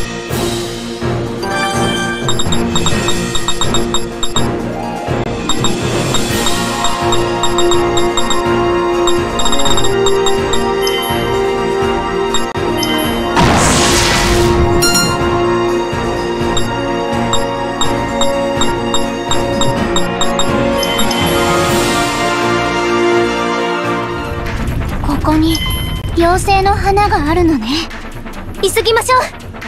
ここに妖精の花があるのね。急ぎましょう。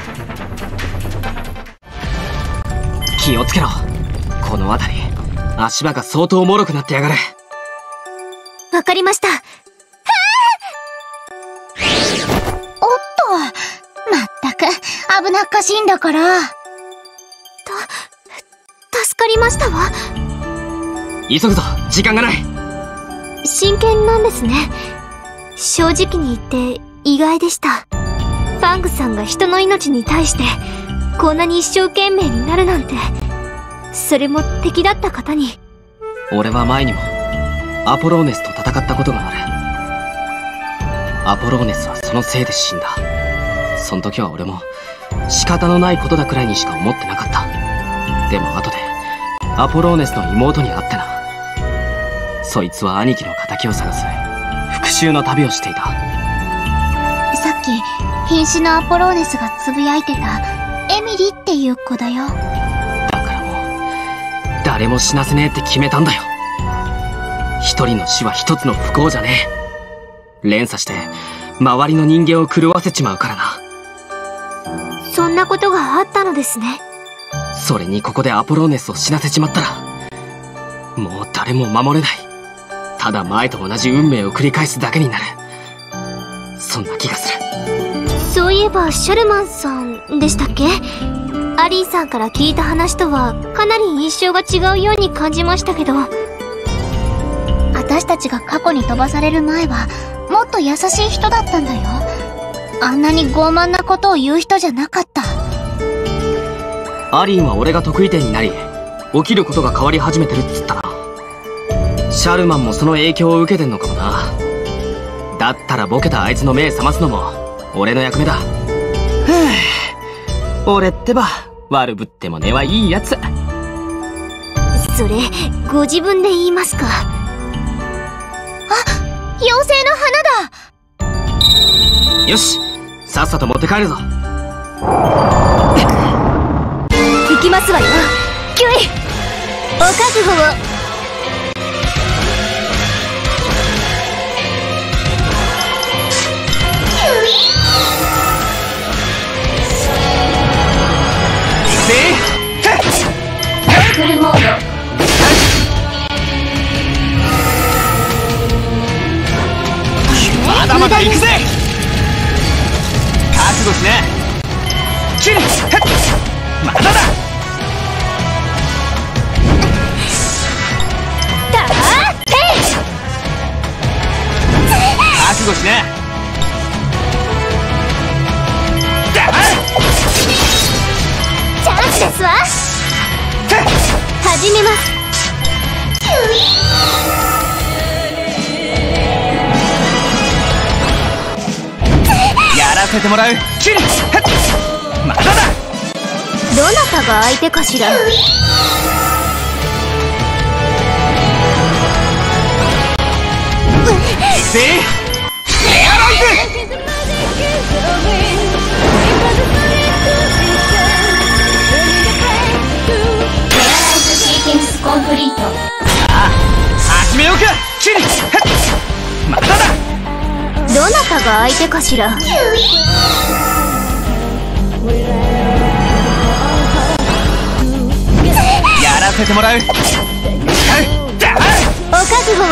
気をつけろ。この辺り足場が相当脆くなってやがる。 わかりました。おっと、まったく危なっかしいんだから。助かりましたわ。 急ぐぞ、時間がない。 真剣なんですね。正直に言って意外でした。ファングさんが人の命に対してこんなに一生懸命になるなんて。それも敵だった方に。 俺は前にもアポローネスと戦ったことがある。アポローネスはそのせいで死んだ。その時は俺も仕方のないことだくらいにしか思ってなかった。でも後でアポローネスの妹に会ってな。そいつは兄貴の仇を探す復讐の旅をしていた。 さっき瀕死のアポローネスがつぶやいてたエミリっていう子だよ。 だからもう誰も死なせねえって決めたんだよ。一人の死は一つの不幸じゃねえ。連鎖して周りの人間を狂わせちまうからな。 そんなことがあったのですね。 それにここでアポローネスを死なせちまったらもう誰も守れない。ただ前と同じ運命を繰り返すだけになる。そんな気がする。 そういえばシャルマンさんでしたっけ？アリーさんから聞いた話とはかなり印象が違うように感じましたけど。私たちが過去に飛ばされる前はもっと優しい人だったんだよ。あんなに傲慢なことを言う人じゃなかった。 アリーは俺が得意点になり起きることが変わり始めてるっつったな。シャルマンもその影響を受けてんのかもな。だったらボケたあいつの目覚ますのも俺の役目だ。俺ってば悪ぶっても根はいいやつ。 それご自分で言いますか？あ、妖精の花だ。 よし、さっさと持って帰るぞ。 行きますわよ。キュイ、お覚悟を。フルモード。 まだまだ行くぜ。覚悟しな。キル、まだだ。覚悟しな。 チャンスですわ。始めます。 やらせてもらう。キル、まだだ。 どなたが相手かしら。 せい、エアライズ。 コンプリート。 さあ始めようか。キル、まだだ。 どなたが相手かしら。 やらせてもらう。お覚悟を。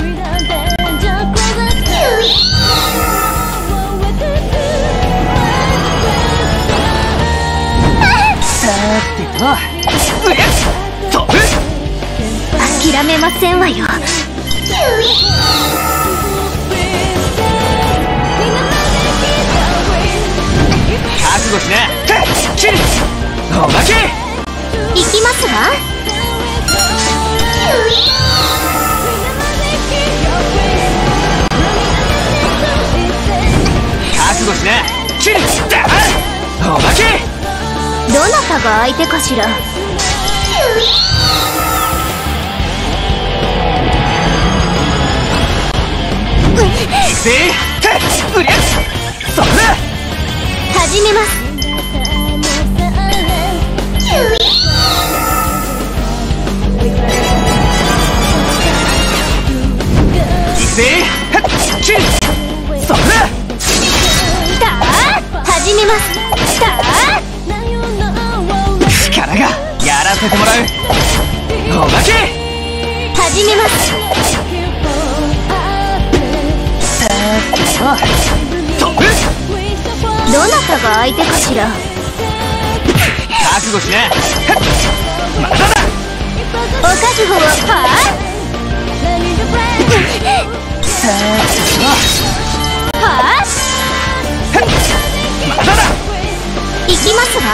さてと、飛ぶ。 諦めませんわよ。 覚悟しな。キル、おまけ。 行きますわ。 覚悟しな。キル、おまけ。 どなたが相手かしら。 うりゃそれ始めます。 それ始めます。 力がやらせてもらう。おまけ始めます。どなたが相手かしら。 覚悟しな。まだだ。 お覚悟を。まだだ。行きますわ。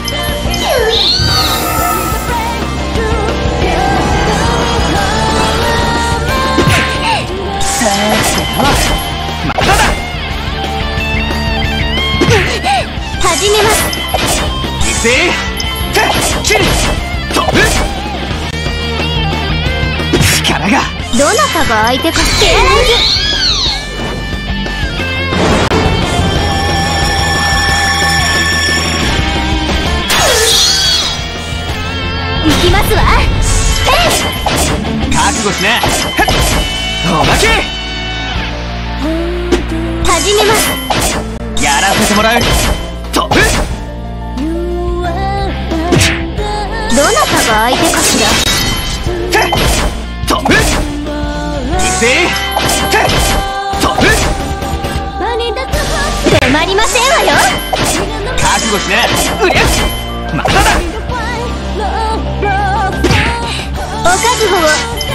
まだだ。 始めます。 力がどなたが相手かしら。行きますわ。 覚悟しな。おまけ始めます。 やらせてもらう。飛ぶ。 どなたが相手かしら。 飛ぶ。飛ぶ。 止まりませんわよ。 覚悟しな。うりゃまだだ。 お覚悟を。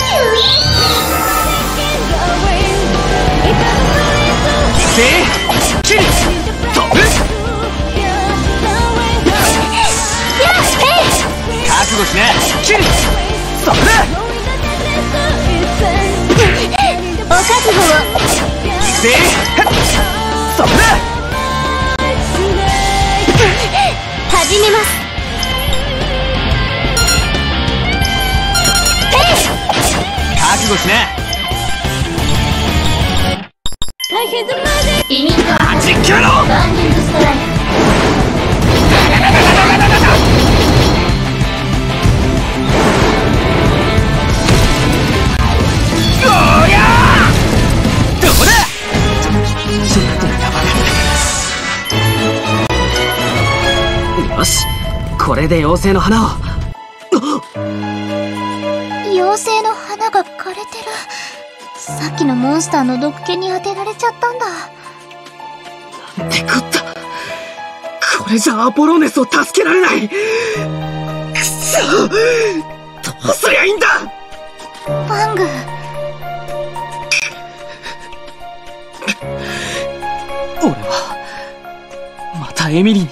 飛ぶ。覚悟しな。それだ。 お覚悟を。 それだ。 始めます。 覚悟しな。実況のどこだ。ちょっとやばかった。よし、これで妖精の花を。 妖精の花が枯れてる。さっきのモンスターの毒気に当てられちゃったんだ。 なんてこった。これじゃアポロネスを助けられない。くそ、どうすりゃいいんだ。 ファング。 俺はまたエミリに。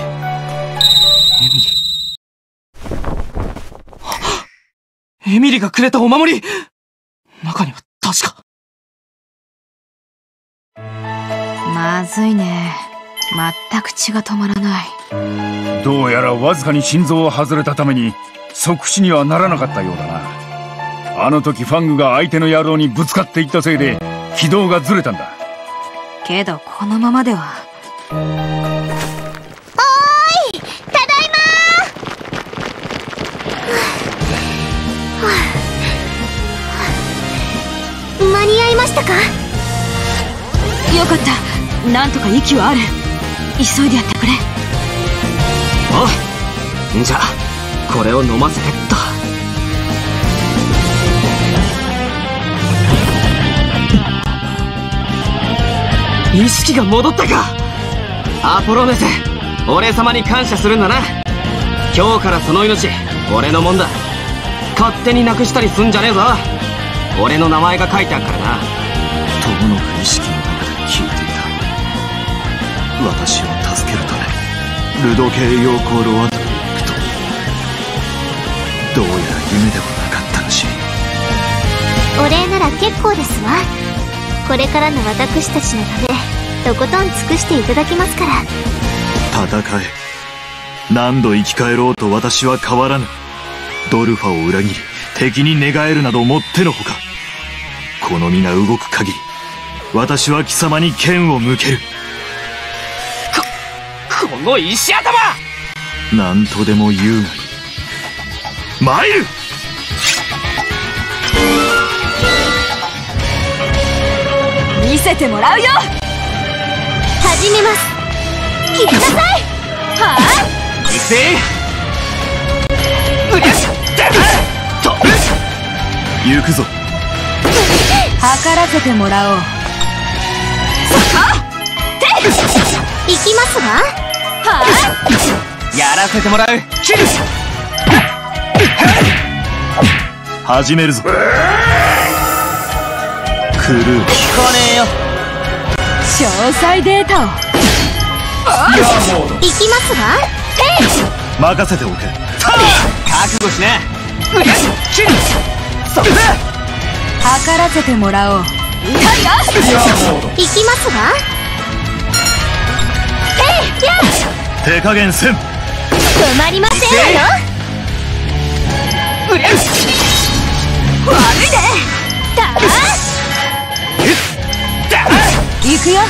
エミリがくれたお守り。中には確か。 まずいね。全く血が止まらない。 どうやらわずかに心臓を外れたために即死にはならなかったようだな。あの時ファングが相手の野郎にぶつかっていったせいで軌道がずれたんだ。 けどこのままでは。 おーい、ただいまー。間に合いましたか。 よかった。なんとか息はある。急いでやってくれ。 おう、じゃあこれを飲ませてっと。意識が戻ったか。アポロネス、俺様に感謝するんだな。今日からその命俺のもんだ。勝手になくしたりすんじゃねえぞ。俺の名前が書いてあるからな。 友の意識の中で聞いていた。私を助けるためルド系陽光炉跡に行くと。どうやら夢ではなかったらしい。 お礼なら結構ですわ。これからの私たちのためとことん尽くしていただきますから。 戦え。 何度生き返ろうと私は変わらぬ。ドルファを裏切り敵に寝返るなどもってのほか。この身が動く限り私は貴様に剣を向ける。 この石頭！ 何とでも言うがいい。参る！ 見せてもらうよ。 始めます。聞きなさい。はあ？ 行くぜ！うりゃっ！と！ 行くぞ。 測らせてもらおう。 行きますわ。はあ？ やらせてもらう。切る！ 始めるぞ。クルー。 聞かねえよ。 詳細データを。 行きますわ。 任せておけ。 覚悟しな。うりゃっ！切る！それだ！ 測らせてもらおう。痛いよ。 行きますわ。 手加減せん。 止まりませんわよ。 うりゃっ！ 悪いね。だあ？ 行くよ。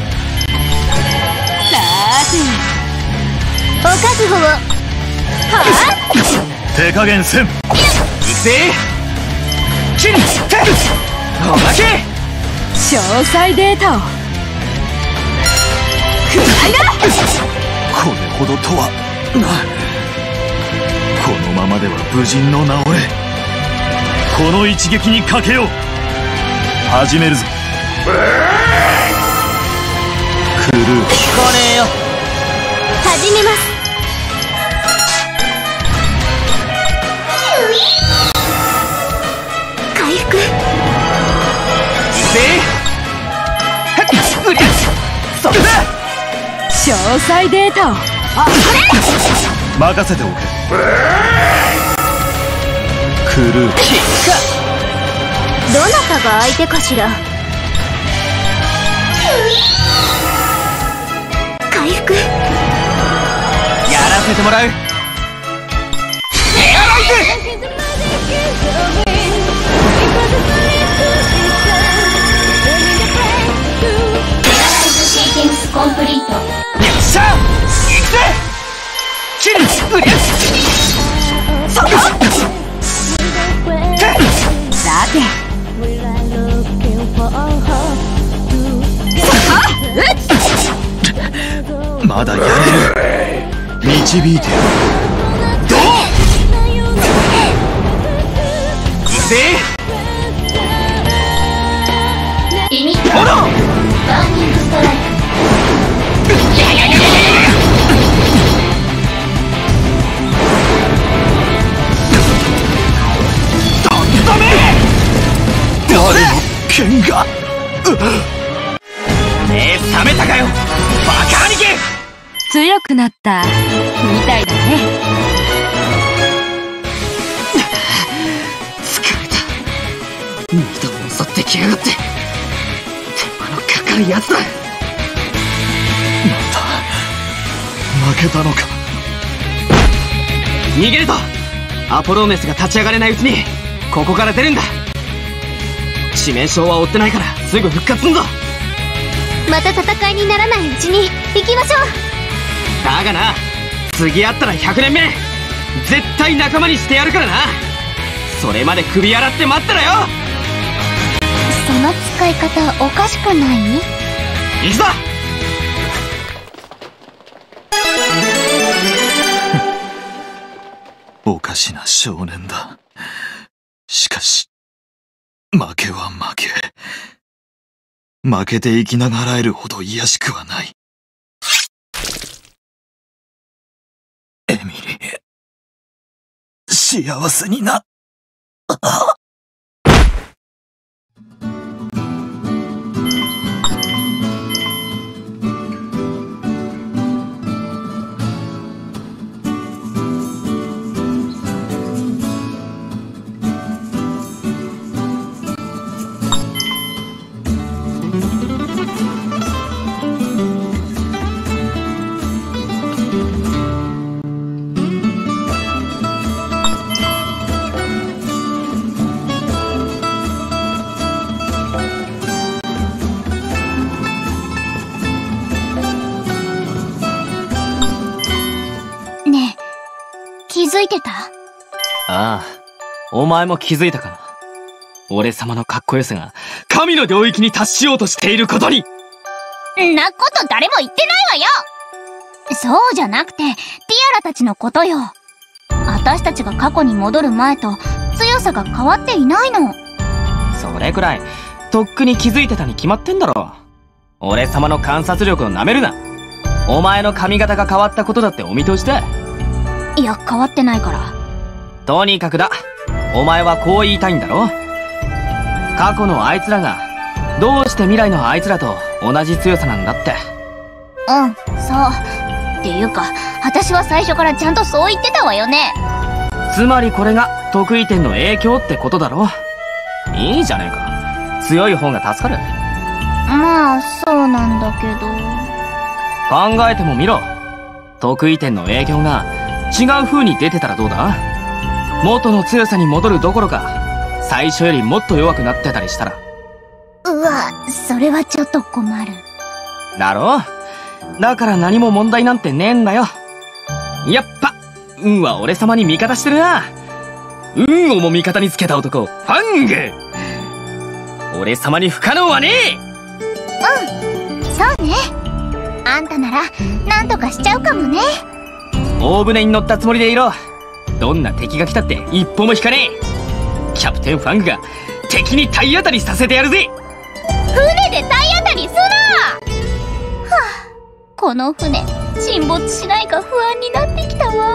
さーて、 お覚悟を。はあ？ 手加減せん。 行くぜ！切る！おまけ！ 詳細データを。くらいだ！ これほどとは。このままでは武人の名折れ。この一撃にかけよう。始めるぞ。クルー。 聞かねえよ。 始めます。回復。 行くぜ！うりゃっ！それだ！ 詳細データを。 任せておけ。クルー。 どなたが相手かしら。回復。 やらせてもらう。エアライズ！ シーケンスコンプリート。 よっしゃ！行くぜ！切る！うりゃっ！そこ！ さて、 まだやれる。導いてやる。 どう？行くぜ！ リミット。 ほら！ バーニングストライク。 誰の剣が。 目覚めたかよ、バカ兄貴！ 強くなったみたいだね。 疲れた。二度も襲ってきやがって。手間のかかるやつだ。 負けたのか。 逃げるぞ。アポローネスが立ち上がれないうちにここから出るんだ。致命傷は負ってないからすぐ復活すんぞ。 また戦いにならないうちに行きましょう。 だがな、次会ったら100年目絶対仲間にしてやるからな。それまで首洗って待ったらよ。 その使い方おかしくない？ 行くぞ。 おかしな少年だ。しかし負けは負け。負けて生きながらえるほど卑しくはない。エミリー、幸せにな。 気づいてた？ ああ、お前も気づいたかな。俺様のかっこよさが神の領域に達しようとしていることに。 んなこと誰も言ってないわよ。そうじゃなくて、ティアラたちのことよ。私たちが過去に戻る前と強さが変わっていないの。 それくらいとっくに気づいてたに決まってんだろ。俺様の観察力をなめるな。お前の髪型が変わったことだってお見通しだ。 いや、変わってないから。 とにかくだ、お前はこう言いたいんだろ。過去のあいつらがどうして未来のあいつらと同じ強さなんだって。 うん、そう。っていうか、私は最初からちゃんとそう言ってたわよね。 つまりこれが得意点の影響ってことだろ。いいじゃねえか、強い方が助かる。 まあそうなんだけど。 考えてもみろ。得意点の影響が違う風に出てたらどうだ。元の強さに戻るどころか最初よりもっと弱くなってたりしたら。 うわ、それはちょっと困る。 だろ。だから何も問題なんてねえんだよ。やっぱ運は俺様に味方してるな。運をも味方につけた男、ファング。俺様に不可能はねえ。 うん、そうね。あんたならなんとかしちゃうかもね。 大船に乗ったつもりでいろ。どんな敵が来たって一歩も引かねえ。キャプテンファングが敵に体当たりさせてやるぜ。 船で体当たりすな。はあ、この船沈没しないか不安になってきたわ。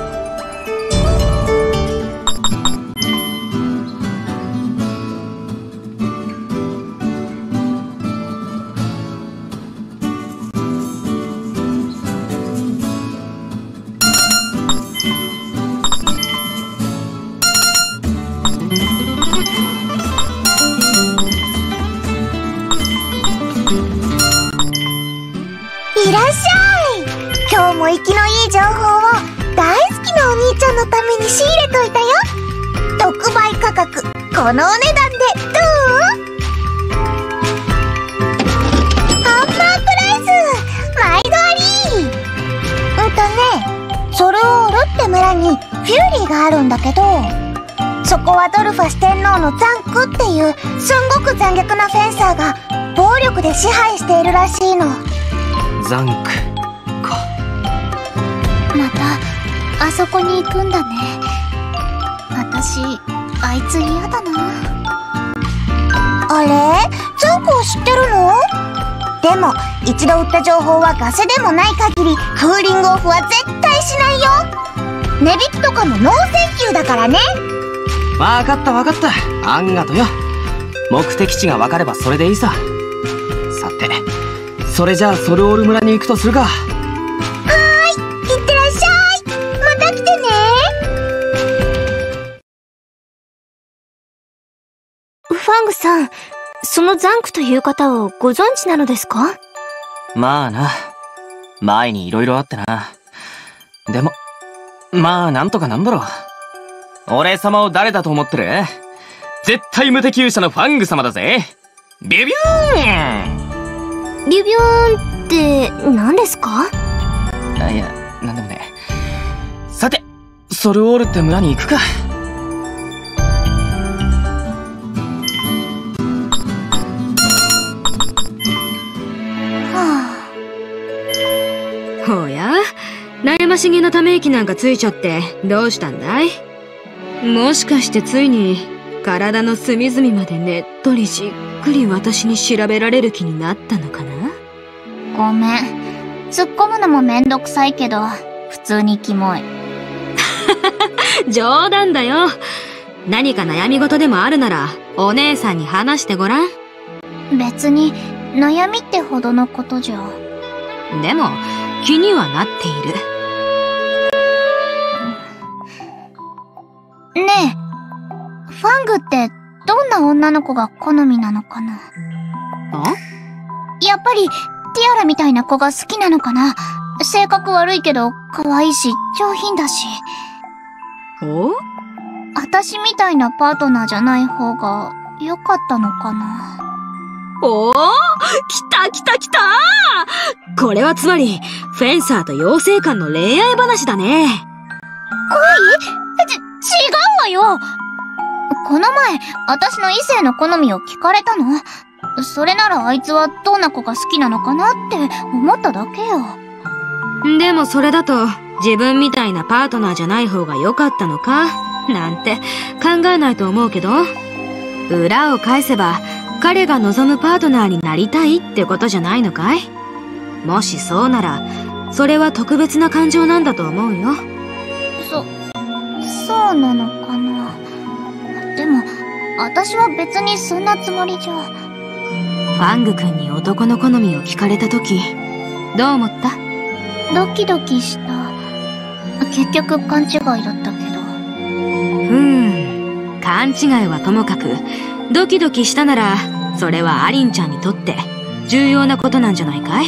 いらっしゃい。今日も生きのいい情報を大好きなお兄ちゃんのために仕入れといたよ。特売価格、このお値段でどう？ハンマープライス毎度あり。ソルオールって村にフューリーがあるんだけど、そこはドルファ四天王のザンクっていうすんごく残虐なフェンサーが暴力で支配しているらしいの。 ザンクか。 またあそこに行くんだね。私あいつ嫌だな。 あれ？ザンクを知ってるの？でも一度売った情報はガセでもない限りクーリングオフは絶対しないよ。値引きとかもノーセンキューだからね。 わかったわかった。あんがとよ。目的地が分かればそれでいいさ。さて、それじゃあソルオール村に行くとするか。 はーい、いってらっしゃい。また来てね。 ファングさん、そのザンクという方をご存知なのですか？ まあな、前に色々あってな。でもまあなんとかなんだろう。俺様を誰だと思ってる？絶対無敵勇者のファング様だぜ。ビュビューン。 ビュビューンって何ですか？ あ、いや、なんでもね。さて、ソルオールって村に行くか。 ほうや、悩ましげなため息なんかついちゃってどうしたんだい？もしかしてついに体の隅々までねっとりじっくり私に調べられる気になったのかな？ ごめん。突っ込むのもめんどくさいけど、普通にキモい。 冗談だよ。何か悩み事でもあるならお姉さんに話してごらん。 別に悩みってほどのことじゃ。 でも気にはなっている。 ねえ、ファングってどんな女の子が好みなのかな？やっぱりティアラみたいな子が好きなのかな？性格悪いけど可愛いし上品だし。 お？ 私みたいなパートナーじゃない方が良かったのかな？ おー、来た来た来た！これはつまりフェンサーと妖精間の恋愛話だね。 違うわよ。この前、私の異性の好みを聞かれたの。それならあいつはどんな子が好きなのかなって思っただけよ。 でもそれだと、自分みたいなパートナーじゃない方が良かったのかなんて考えないと思うけど、裏を返せば彼が望むパートナーになりたいってことじゃないのかい？もしそうなら、それは特別な感情なんだと思うよ。 そうなのかな。でも、私は別にそんなつもりじゃ。 ファング君に男の好みを聞かれた時、どう思った？ ドキドキした。結局勘違いだったけど。 勘違いはともかく、ドキドキしたなら、それはアリンちゃんにとって重要なことなんじゃないかい？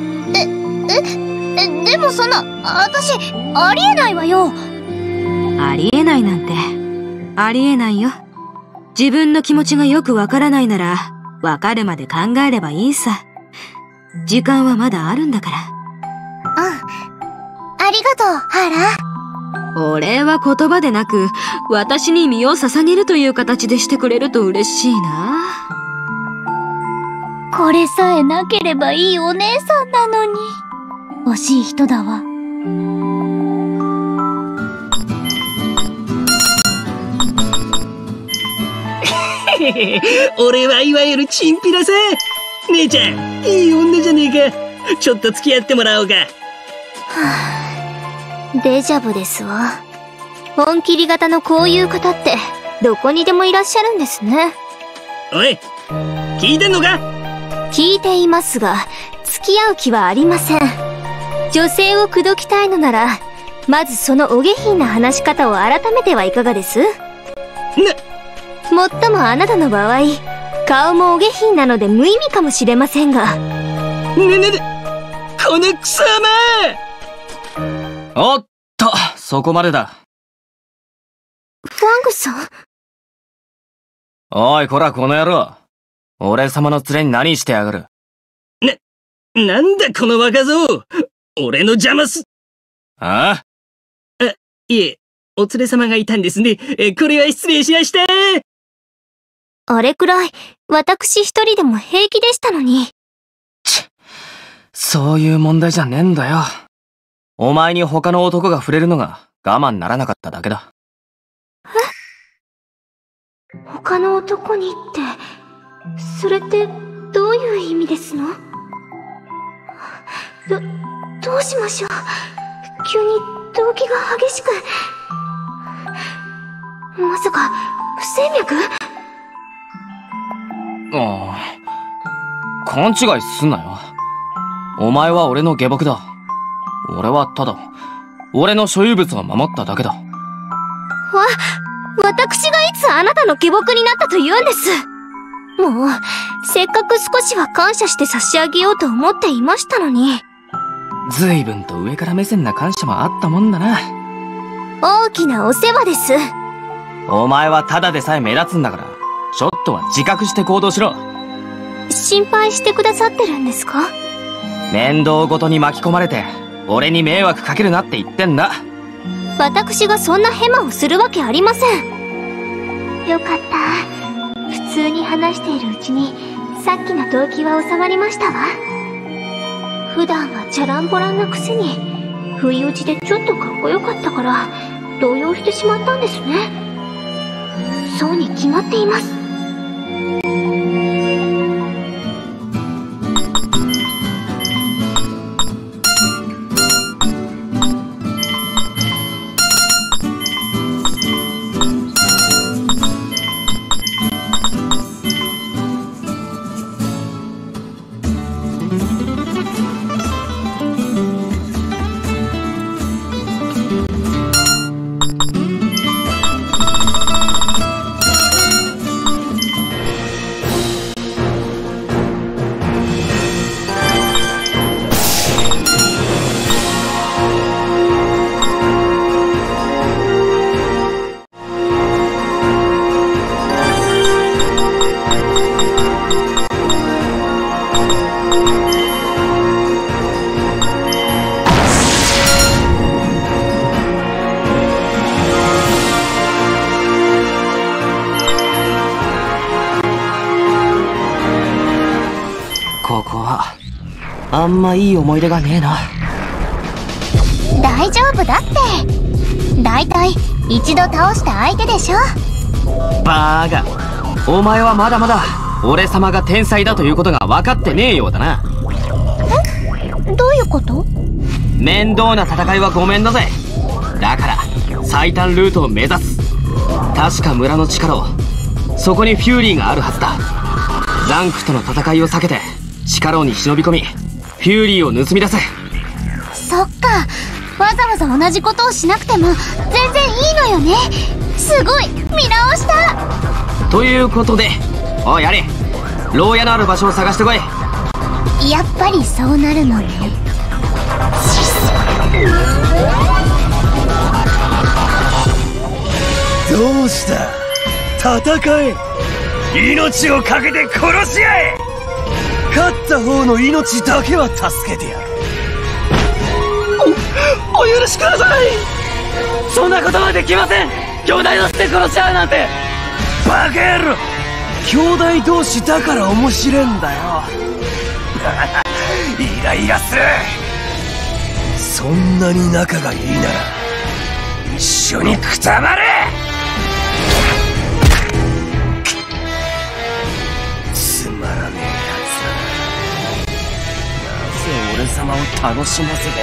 でもそんな、私、ありえないわよ。 ありえないなんて、ありえないよ。自分の気持ちがよくわからないなら、わかるまで考えればいいさ。時間はまだあるんだから。 ありがとう、ハーラ。 お礼は言葉でなく、私に身を捧げるという形でしてくれると嬉しいな。 これさえなければいいお姉さんなのに。惜しい人だわ。 俺はいわゆるチンピラさ。姉ちゃん、いい女じゃねえか。ちょっと付き合ってもらおうか。 デジャブですわ。本切り型のこういう方ってどこにでもいらっしゃるんですね。 おい、聞いてんのか？ 聞いていますが、付き合う気はありません。女性を口説きたいのなら、まずそのお下品な話し方を改めてはいかがです？もっともあなたの場合、顔もお下品なので無意味かもしれませんが。 このクソ甘おっと、そこまでだ。 ファングさん？ おい、こら、この野郎。俺様の連れに何してやがる。 なんだこの若造。俺の邪魔す。 あ？ いえ、お連れ様がいたんですね。これは失礼しました。 あれくらい、私一人でも平気でしたのに。 そういう問題じゃねえんだよ。お前に他の男が触れるのが我慢ならなかっただけだ。 他の男にって、それってどういう意味ですの？どうしましょう。急に動悸が激しく。まさか、不整脈？ 勘違いすんなよ。お前は俺の下僕だ。俺はただ、俺の所有物を守っただけだ。 私がいつあなたの下僕になったと言うんです。もう、せっかく少しは感謝して差し上げようと思っていましたのに。 随分と上から目線な感謝もあったもんだな。 大きなお世話です。 お前はただでさえ目立つんだから、ちょっとは自覚して行動しろ。 心配してくださってるんですか？ 面倒ごとに巻き込まれて、俺に迷惑かけるなって言ってんだ。 私がそんなヘマをするわけありません。よかった。普通に話しているうちに、さっきの動機は収まりましたわ。普段はチャランポランなくせに、不意打ちでちょっとかっこよかったから、動揺してしまったんですね。そうに決まっています。 んまいい思い出がねえな。 大丈夫だって。だいたい一度倒した相手でしょ。 バーガお前はまだまだ俺様が天才だということが分かってねえようだな。 え？どういうこと？ 面倒な戦いはごめんだぜ。だから最短ルートを目指す。確か村の力を、そこにフューリーがあるはずだ。ザンクとの戦いを避けて力をに忍び込みフューリーを盗み出せ。 そっか、わざわざ同じことをしなくても全然いいのよね。すごい見直した。 ということで、おいやれ、牢屋のある場所を探してこい。 やっぱりそうなるのね。 どうした？戦え。命をかけて殺し合え。勝った方の命だけは助けてやる。 お許しください。そんなことはできません。兄弟をして殺し合うなんて。 バカ野郎、兄弟同士だから面白いんだよ。イライラする。そんなに仲がいいなら一緒にくたばれ。つまらねえやつだ。なぜ俺様を楽しませて。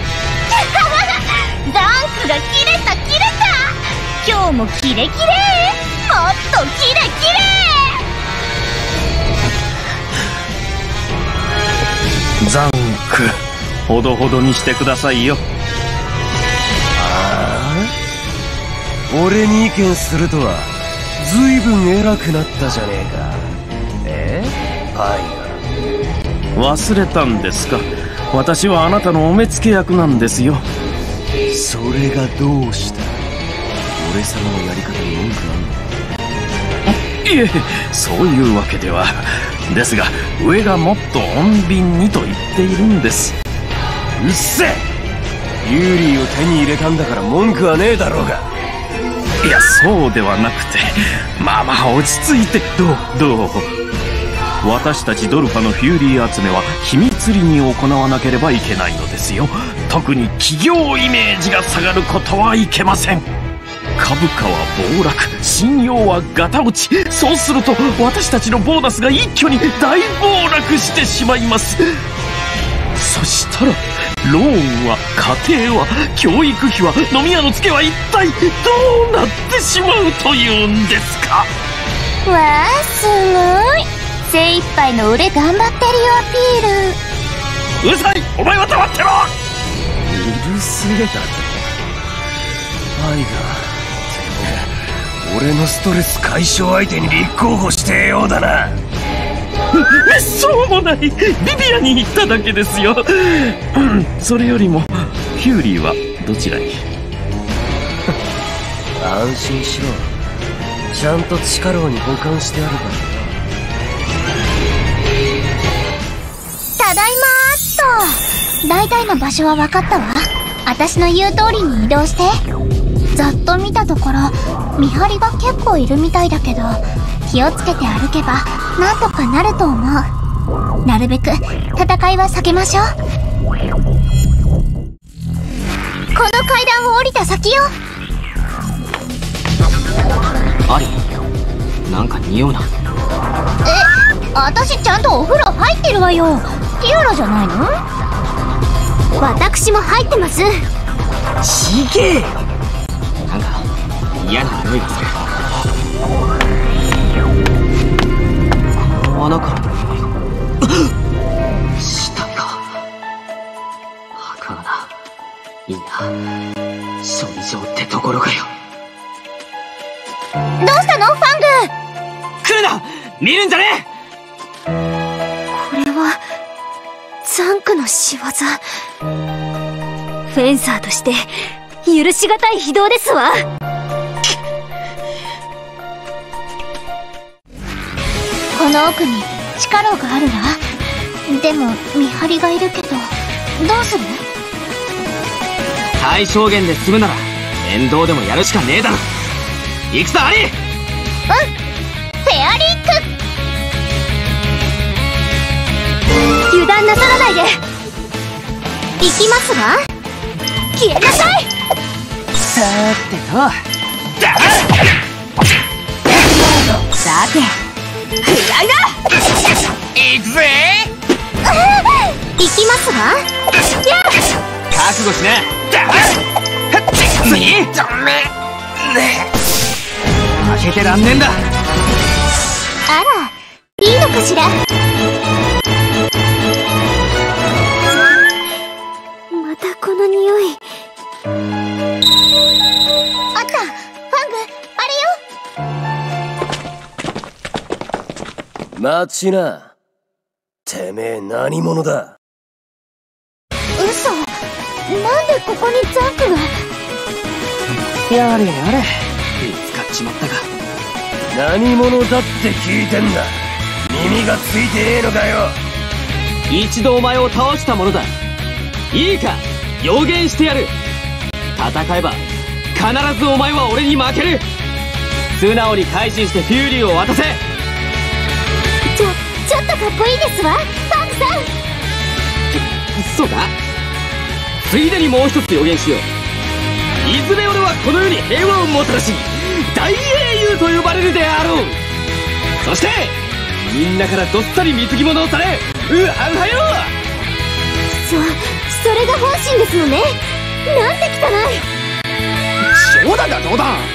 ダンクが切れた切れた。今日もキレキレ、もっとキレキレ。 ザンク、ほどほどにしてくださいよ。ああ、俺に意見するとはずいぶん偉くなったじゃねえか。パイが忘れたんですか。私はあなたのお目付け役なんですよ。それがどうした？俺様のやり方に文句あんの？いえ、そういうわけでは。ですが上がもっと穏便にと言っているんです。うっせえ。ユーリーを手に入れたんだから文句はねえだろうが。いや、そうではなくて、まあまあ落ち着いて。どう私たちドルファのフューリー集めは秘密裏に行わなければいけないのですよ。特に企業イメージが下がることはいけません。株価は暴落、信用はガタ落ち。そうすると私たちのボーナスが一挙に大暴落してしまいます。そしたらローンは、家庭は、教育費は、飲み屋のツケは一体どうなってしまうというんですか。 わあ、すごい。精一杯の俺頑張ってるよアピール。 うるさい、お前は黙ってろ。うるせえだと。愛が俺のストレス解消相手に立候補してえようだな。そうもない。ビビアに行っただけですよ。それよりもフューリーはどちらに？安心しろ。ちゃんと地下牢に保管してあるから。 ただいまーっと。大体の場所は分かったわ。私の言う通りに移動して。ざっと見たところ見張りが結構いるみたいだけど、気をつけて歩けばなんとかなると思う。なるべく戦いは避けましょう。この階段を降りた先よ。 アリ、なんか匂うな。 私ちゃんとお風呂入ってるわよ。ティアラじゃないの？私も入ってます。 ちげえよ。 なんか嫌な匂いがする。穴からの匂い。死体か。墓穴。いいな。処理場ってところかよ。 どうしたのファング？ 来るな！見るんじゃねえ！ これはザンクの仕業。フェンサーとして許しがたい非道ですわ。 この奥に地下牢があるわ。でも見張りがいるけどどうする？ 最小限で済むなら面倒でもやるしかねえだろ。行くぞアリ！ フェアリーク。 油断なさらないで。 行きますわ。消えなさい。 さーてと、 さて食らいな。 行くぜ。 行きますわ。やっ覚悟しな。次ダメ。負けてらんねんだ。 あら、いいのかしら。またこの匂い。 あった、ファング、あれよ。 待ちな。てめえ何者だ。 嘘。なんでここにザックが。 やれやれ、見つかっちまったか。 何者だって聞いてんだ。耳がついてねえのかよ。 一度お前を倒したものだ。いいか、予言してやる。戦えば必ずお前は俺に負ける。素直に改心してフューリーを渡せ。 ちょっとかっこいいですわ、ファングさん。 そうか。ついでにもう一つ予言しよう。いずれ俺はこの世に平和をもたらし大英雄と呼ばれるであろう。そしてみんなからどっさり貢ぎ物をされ、うはうはよ。 それが本心ですのね。なんて汚い。 冗談だ冗談。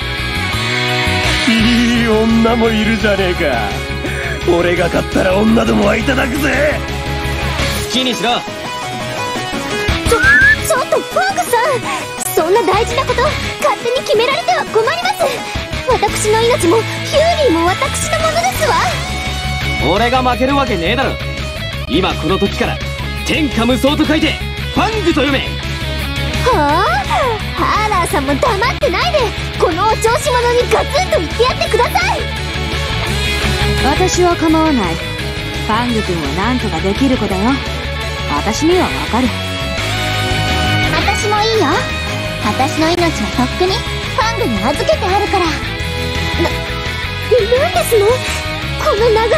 いい女もいるじゃねえか。俺が勝ったら女どもはいただくぜ。 好きにしろ。 ちょっとファングさん、そんな大事なこと勝手に決められては困ります。私の命もヒューリーも私のものですわ。 俺が負けるわけねえだろ。今この時から天下無双と書いてファングと読め。 はあ、ハーラーさんも黙ってないで、このお調子者にガツンと言ってやってください。 私は構わない。ファング君は何とかできる子だよ。私にはわかる。 私もいいよ。私の命はとっくにファングに預けてあるから。 なんですのこの流れは。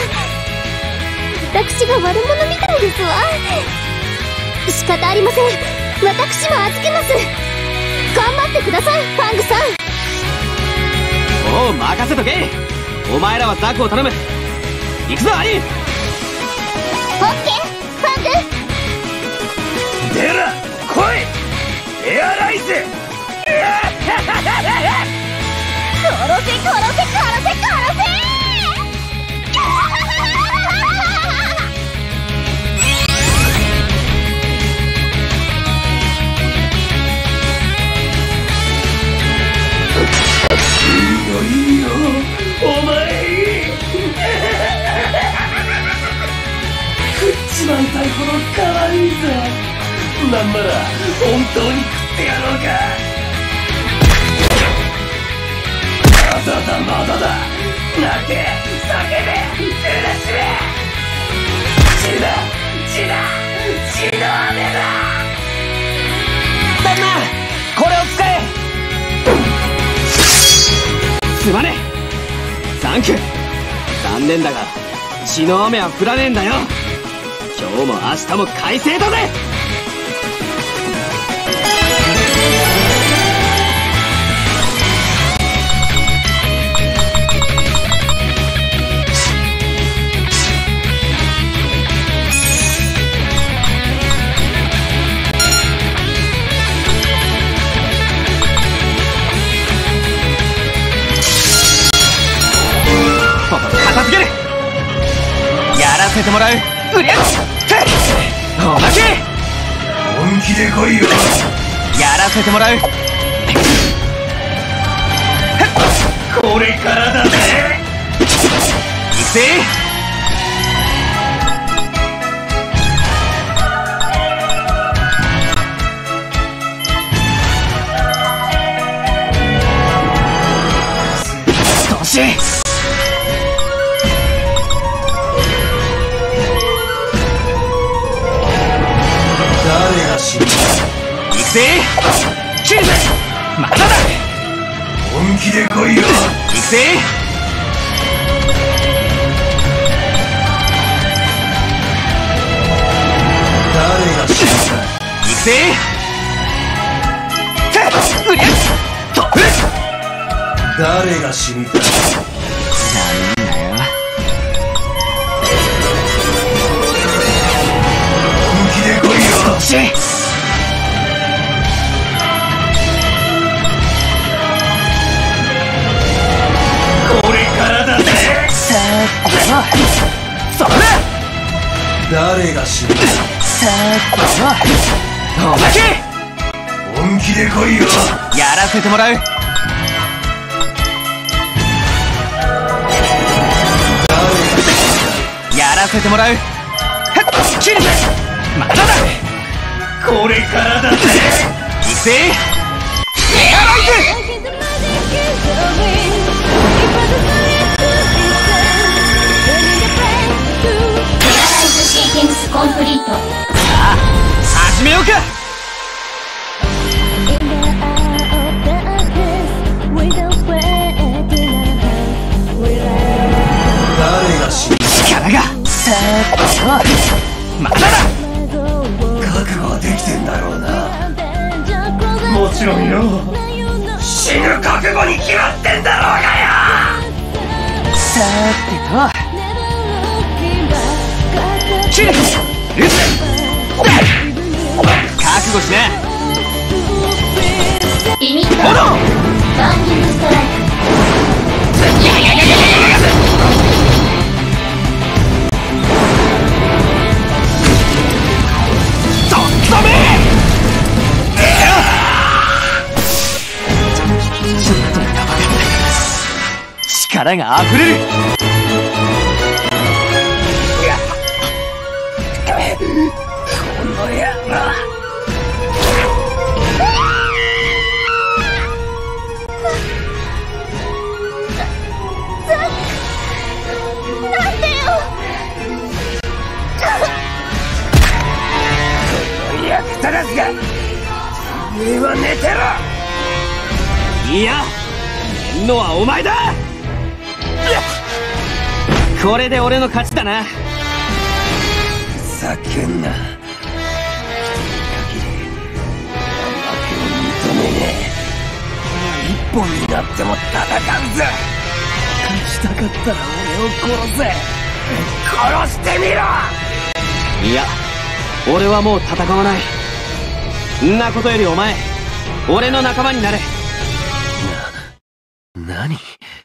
私が悪者みたいですわ。仕方ありません。私も預けます。頑張ってください、ファングさん。 おう、任せとけ。お前らはザクを頼む。行くぞアリ。 オッケー、ファング。 デラ来い。エアライズ。 殺せ殺せ殺せ殺せ。 いいよお前。食っちまいたいほど可愛いぜ。なんなら本当に食ってやろうか。まだだまだだ。泣け叫べ苦しめ。血だ血だ血の雨だ。 旦那、これを使え。すまねえザンク。残念だが血の雨は降らねえんだよ。今日も明日も快晴だぜ。片付ける。やらせてもらう。うりゃっおまけ。 本気で来いよ。 やらせてもらう。 これからだぜ。 行くぜ。少し誰が死んだ。 行くぜ。切るぜ。まだだ。 本気で来いよ。 行くぜ。 誰が死んだ。 行誰が死にた？ なんだよ。 本気で来いよ。これからだぜ。 それ誰が死ぬ？ おまけ本気で来いよ。 やらせてもらう。やらせてもらう。切るぜ。まだだ。 これからだぜ。 いくぜ。やらいぜ。 シーケンスコンプリート。 さあ始めようか。 誰が死ぬ？ 力がまだだ。 覚悟はできてんだろうな。もちろんよ。死ぬ覚悟に決まってんだろうがよ。 さーてと切る。覚悟しな。 リミッターバンディングストライク。 ダメ。ちょっとやばかった。力が溢れる。この野郎。 なんでよ。 役立たずが。上は寝てろ。 いや、寝んのはお前だ。これで俺の勝ちだな。 ふざけんな。一人限り負けを認めねえ。一本になっても戦うぜ。勝ちたかったら俺を殺せ。殺してみろ。 いや、俺はもう戦わない。んなことよりお前、俺の仲間になれ。 何？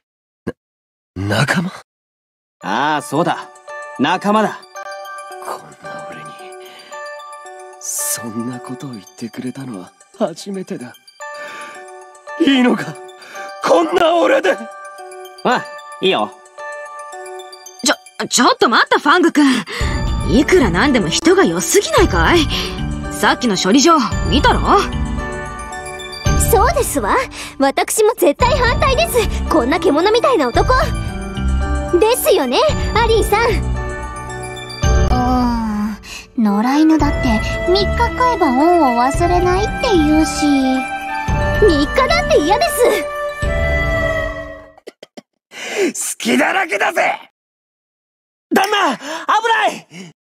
仲間？ ああ、そうだ。仲間だ。 こんな俺にそんなことを言ってくれたのは初めてだ。いいのか、こんな俺で。 ああ、いいよ。 ちょっと待ったファング君。いくらなんでも人が良すぎないかい？さっきの処理場見たろ？ そうですわ。私も絶対反対です。こんな獣みたいな男ですよね、アリーさん。 野良犬だって3日飼えば恩を忘れないって言うし。 3日だって嫌です。 好きだらけだぜ。旦那、危ない。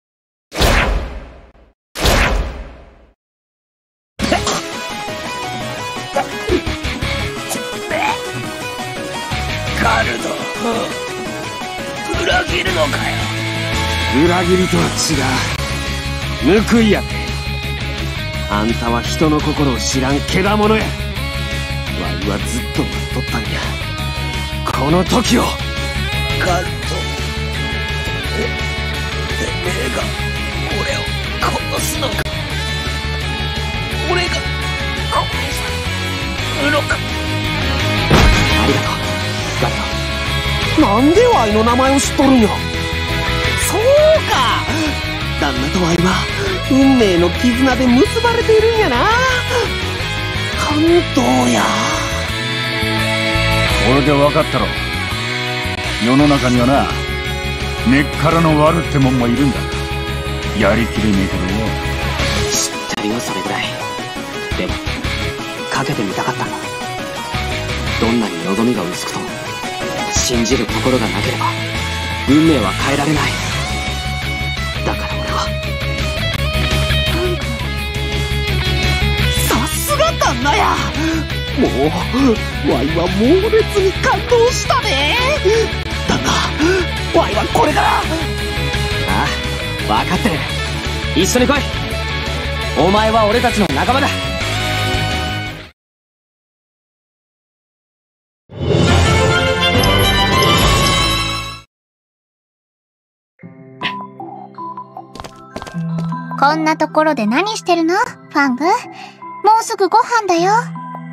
カルド、裏切るのかよ。 裏切りとは違う。報いやて。あんたは人の心を知らんけだものや。わいはずっと待っとったんや、この時を。 カルト、てめえが俺を殺すのか。俺が殺すのか。 ありがとう、ガリオ。なんでワイの名前を知っとるんや。そうか、旦那とワイは運命の絆で結ばれているんやな。感動や。 これで分かったろ。世の中にはな、根っからの悪ってもんもいるんだ。やりきれねえけどよ。 知ってるよ、それぐらい。でもかけてみたかったんだ。どんなに望みが薄くとも信じる心がなければ運命は変えられない。だから俺は。 なや。もうワイは猛烈に感動したね。だがワイはこれから。 ああ、分かってる。一緒に来い。お前は俺たちの仲間だ。 こんなところで何してるの？ファング？もうすぐご飯だよ。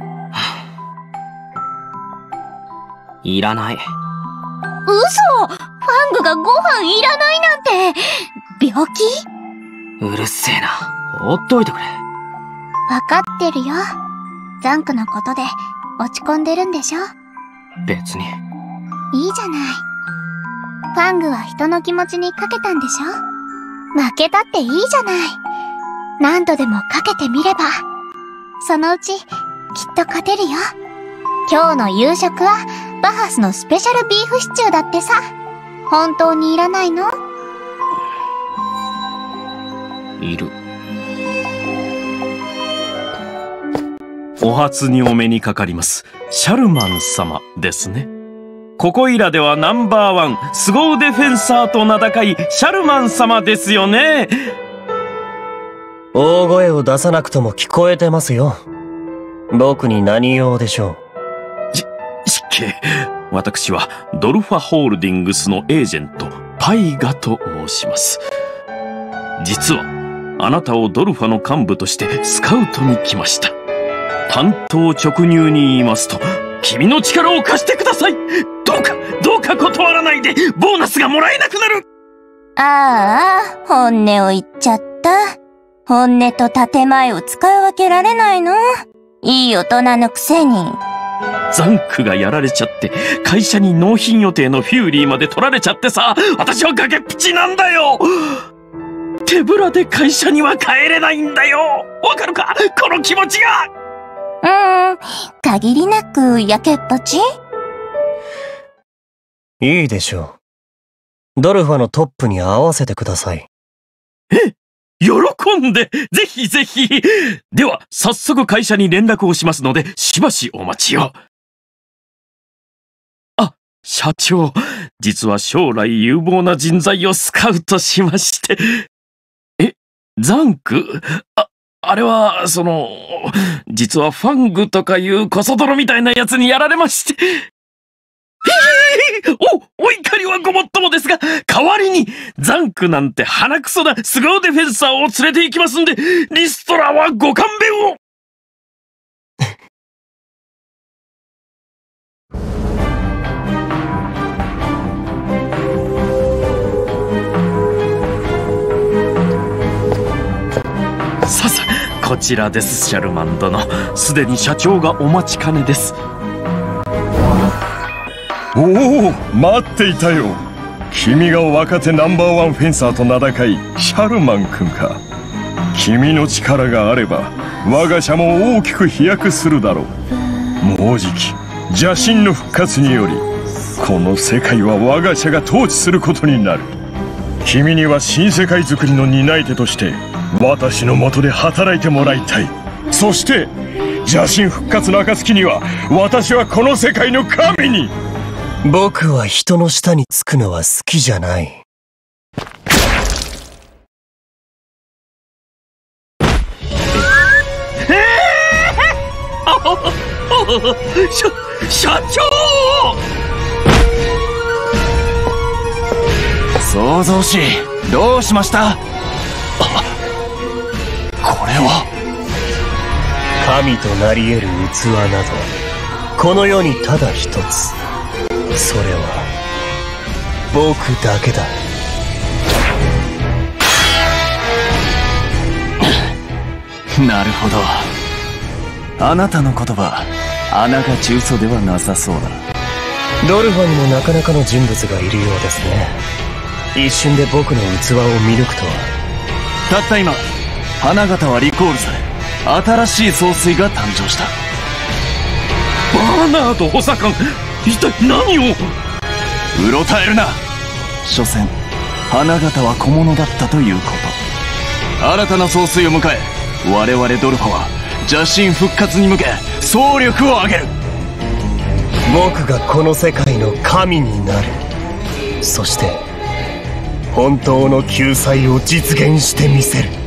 いらない。 嘘！ファングがご飯いらないなんて、病気？ うるせえな。ほっといてくれ。 わかってるよ。ザンクのことで落ち込んでるんでしょ？ 別に。 いいじゃない。ファングは人の気持ちにかけたんでしょ？負けたっていいじゃない。何度でもかけてみれば、そのうちきっと勝てるよ。今日の夕食はバハスのスペシャルビーフシチューだってさ。本当にいらないの？ いる。 お初にお目にかかります。シャルマン様ですね。ここいらではナンバーワン凄腕フェンサーと名高いシャルマン様ですよね。 大声を出さなくとも聞こえてますよ。僕に何用でしょう。 失敬。私はドルファホールディングスのエージェントパイガと申します。実はあなたをドルファの幹部としてスカウトに来ました。単刀直入に言いますと、君の力を貸してください。どうか断らないで。ボーナスがもらえなくなる。 ああ、本音を言っちゃった。本音と建前を使い分けられないの？いい大人のくせに。 ザンクがやられちゃって、会社に納品予定のフューリーまで取られちゃってさ、私は崖っぷちなんだよ。手ぶらで会社には帰れないんだよ。わかるか？この気持ちが。 限りなくやけっぱち？ いいでしょう。ドルファのトップに合わせてください。 喜んで、ぜひぜひ。では、早速会社に連絡をしますので、しばしお待ちを。あ、社長、実は将来有望な人材をスカウトしまして。ザンク？あれは、実はファングとかいうコソ泥みたいなやつにやられまして。お怒りはごもっともですが、代わりに、ザンクなんて鼻くそな凄腕フェンサーを連れて行きますんで、リストラはご勘弁を。さあ、こちらです、シャルマン殿。すでに社長がお待ちかねです。 おお、待っていたよ。君が若手ナンバーワンフェンサーと名高いシャルマン君か。君の力があれば我が社も大きく飛躍するだろう。もうじき邪神の復活によりこの世界は我が社が統治することになる。君には新世界づくりの担い手として私の下で働いてもらいたい。そして邪神復活の暁には私はこの世界の神に。 僕は人の下につくのは好きじゃない。 社長！ 創造師、どうしました？これは神となり得る器などこの世にただ一つ。それは僕だけだ。 なるほど。あなたの言葉、穴が中粗ではなさそうだ。 ドルファにもなかなかの人物がいるようですね。一瞬で僕の器を見抜くとは。 たった今、花形はリコールされ、新しい総帥が誕生した。 バーナード補佐官、一体何を？ うろたえるな。所詮花形は小物だったということ。新たな総帥を迎え、我々ドルファは邪神復活に向け総力を挙げる。 僕がこの世界の神になる。そして本当の救済を実現してみせる。